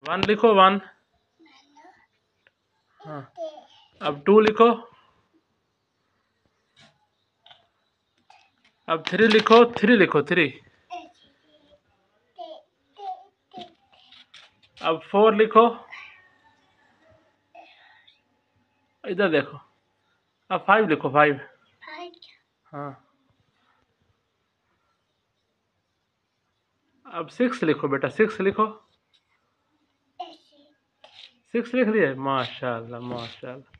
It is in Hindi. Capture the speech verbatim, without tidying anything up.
वन लिखो, वन। हाँ, अब टू लिखो। अब थ्री लिखो, थ्री लिखो, थ्री। अब फोर लिखो, इधर देखो। अब फाइव लिखो, फाइव। हाँ, अब सिक्स लिखो बेटा, सिक्स लिखो। सिक्स लिख लिया, माशाल्लाह माशाल्लाह।